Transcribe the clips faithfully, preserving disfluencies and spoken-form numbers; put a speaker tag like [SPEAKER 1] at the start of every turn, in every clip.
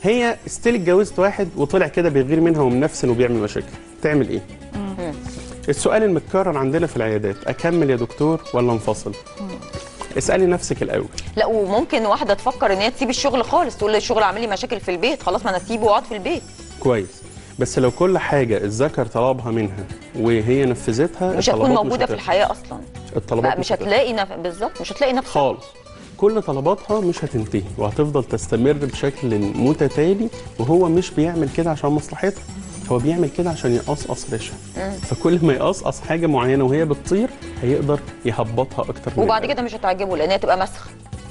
[SPEAKER 1] هي ستيل اتجوزت واحد وطلع كده بيغير منها ومنفسن وبيعمل مشاكل، تعمل ايه؟ مم. السؤال المتكرر عندنا في العيادات، اكمل يا دكتور ولا انفصل؟ مم. اسالي نفسك الاول.
[SPEAKER 2] لا وممكن واحده تفكر ان هي تسيب الشغل خالص، تقول الشغل عامل لي مشاكل في البيت، خلاص ما انا اسيبه واقعد في البيت.
[SPEAKER 1] كويس، بس لو كل حاجه الذكر طلبها منها وهي نفذتها
[SPEAKER 2] مش هتكون موجوده في الحياه اصلا.
[SPEAKER 1] الطلبات
[SPEAKER 2] مش هتلاقي نف... بالظبط مش هتلاقي نفسها
[SPEAKER 1] خالص. كل طلباتها مش هتنتهي وهتفضل تستمر بشكل متتالي، وهو مش بيعمل كده عشان مصلحتها، هو بيعمل كده عشان يقصقص ريشها. فكل ما يقصقص حاجه معينه وهي بتطير هيقدر يهبطها اكتر من
[SPEAKER 2] وبعد كده مش هتعجبه لان هي تبقى مسخ.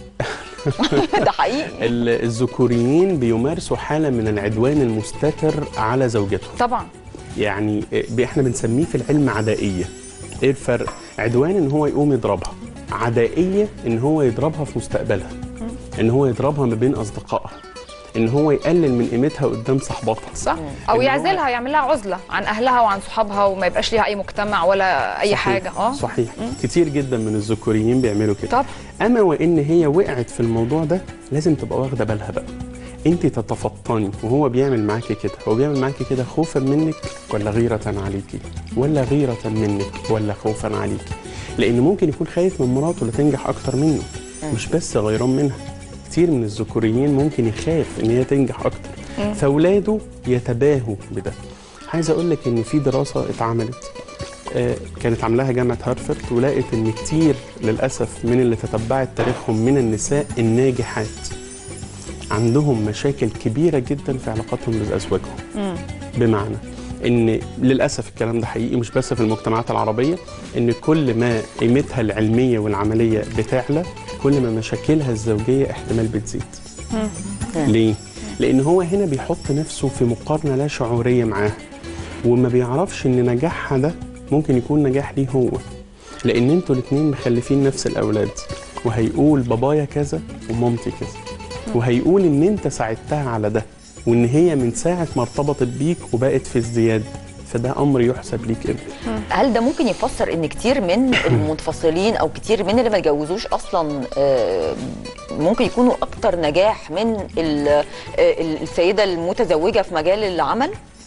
[SPEAKER 2] ده حقيقي.
[SPEAKER 1] الذكوريين بيمارسوا حاله من العدوان المستتر على زوجتهم.
[SPEAKER 3] طبعا.
[SPEAKER 1] يعني احنا بنسميه في العلم عدائيه. ايه الفرق؟ عدوان ان هو يقوم يضربها، عدائيه ان هو يضربها في مستقبلها، ان هو يضربها ما بين اصدقائها، ان هو يقلل من قيمتها قدام صحباتها.
[SPEAKER 3] صح. او يعزلها، يعمل لها عزله عن اهلها وعن صحابها وما يبقاش ليها اي مجتمع ولا اي
[SPEAKER 1] صحيح.
[SPEAKER 3] حاجه. اه
[SPEAKER 1] صحيح. مم. كتير جدا من الذكوريين بيعملوا كده.
[SPEAKER 3] طب
[SPEAKER 1] اما وان هي وقعت في الموضوع ده لازم تبقى واخده بالها بقى. انت تتفطني وهو بيعمل معاكي كده، هو بيعمل معاكي كده خوفا منك ولا غيره عليكي؟ ولا غيره منك ولا خوفا عليكي؟ لان ممكن يكون خايف من مراته اللي تنجح اكتر منه، مش بس غيران منها. كتير من الذكوريين ممكن يخاف ان هي تنجح اكتر، فاولاده يتباهوا بده. عايز اقول لك ان في دراسه اتعملت آه كانت عاملاها جامعه هارفارد، ولقت ان كتير للاسف من اللي تتبعت تاريخهم من النساء الناجحات عندهم مشاكل كبيره جدا في علاقاتهم بازواجهم. بمعنى ان للاسف الكلام ده حقيقي مش بس في المجتمعات العربيه، ان كل ما قيمتها العلميه والعمليه بتعلى كل ما مشاكلها الزوجيه احتمال بتزيد. ليه؟ لان هو هنا بيحط نفسه في مقارنه لا شعوريه معاها، وما بيعرفش ان نجاحها ده ممكن يكون نجاح ليه هو، لان انتوا الاثنين مخلفين نفس الاولاد، وهيقول بابايا كذا ومامتي كذا، وهيقول ان انت ساعدتها على ده، وان هي من ساعه ما ارتبطت بيك وبقت في ازدياد، فده امر يحسب ليك انت.
[SPEAKER 2] هل ده ممكن يفسر ان كتير من المنفصلين او كتير من اللي ما اتجوزوش اصلا ممكن يكونوا اكتر نجاح من السيده المتزوجه في مجال العمل؟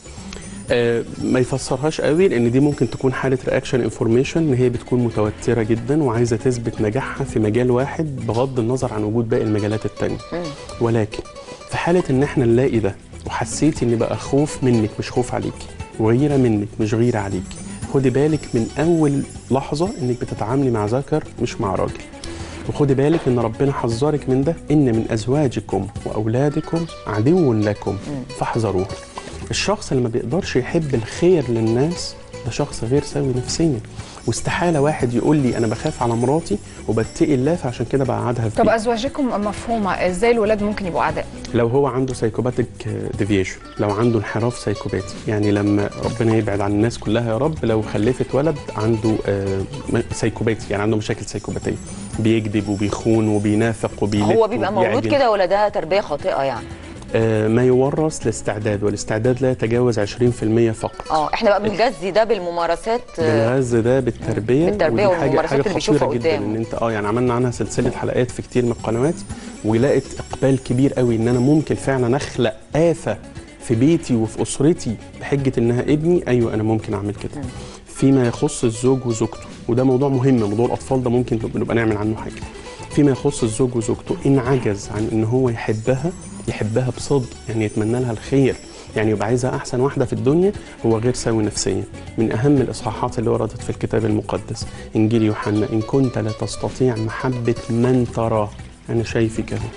[SPEAKER 1] آه ما يفسرهاش قوي، لان دي ممكن تكون حاله رياكشن انفورميشن، ان هي بتكون متوتره جدا وعايزه تثبت نجاحها في مجال واحد بغض النظر عن وجود باقي المجالات الثانيه. ولكن في حاله ان احنا نلاقي ده وحسيتي ان بقى خوف منك مش خوف عليكي، وغيره منك مش غيره عليكي، خدي بالك من اول لحظه انك بتتعاملي مع ذكر مش مع راجل. وخدي بالك ان ربنا حذرك من ده، ان من ازواجكم واولادكم عدو لكم فاحذروه. الشخص اللي ما بيقدرش يحب الخير للناس ده شخص غير سوي نفسيا، واستحاله واحد يقول لي انا بخاف على مراتي وبتقي الله فعشان كده بقعدها في
[SPEAKER 3] طب ازواجكم مفهومه، ازاي الولاد ممكن يبقوا اعداء؟
[SPEAKER 1] لو هو عنده سايكوباتيك ديفيشن، لو عنده انحراف سايكوباتي، يعني لما ربنا يبعد عن الناس كلها يا رب، لو خلفت ولد عنده سايكوباتي، يعني عنده مشاكل سايكوباتيه، بيكذب وبيخون وبينافق وبيلف،
[SPEAKER 2] هو بيبقى مولود كده ولا ده تربيه خاطئه يعني؟
[SPEAKER 1] ما يورث الاستعداد، والاستعداد لا يتجاوز عشرين في المية فقط.
[SPEAKER 2] اه احنا بقى بنغذي ده بالممارسات،
[SPEAKER 1] بنغذي ده بالتربيه،
[SPEAKER 2] بالتربيه
[SPEAKER 1] والممارسات
[SPEAKER 2] حاجه اللي بيشوفها
[SPEAKER 1] جدا ان انت اه يعني عملنا عنها سلسله حلقات في كتير من القنوات، ولقت اقبال كبير قوي ان انا ممكن فعلا اخلق آفة في بيتي وفي اسرتي بحجه انها ابني. ايوه انا ممكن اعمل كده. م. فيما يخص الزوج وزوجته، وده موضوع مهم، موضوع الاطفال ده ممكن نبقى نعمل عنه حاجه. فيما يخص الزوج وزوجته، ان عجز عن ان هو يحبها يحبها بصدق، يعني يتمنى لها الخير، يعني يبقى عايزها احسن واحده في الدنيا، هو غير سوي نفسيا. من اهم الاصحاحات اللي وردت في الكتاب المقدس انجيل يوحنا، ان كنت لا تستطيع محبه من تراه، انا شايفك اهو،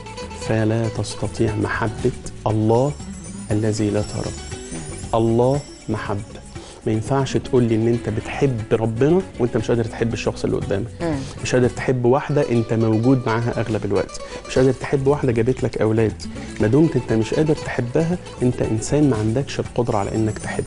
[SPEAKER 1] فلا تستطيع محبه الله الذي لا تراه. الله محبه، ما ينفعش تقول لي ان انت بتحب ربنا وانت مش قادر تحب الشخص اللي قدامك. مش قادر تحب واحده انت موجود معاها اغلب الوقت، مش قادر تحب واحده جابت لك اولاد، ما دمت انت مش قادر تحبها انت انسان ما عندكش القدره على انك تحب.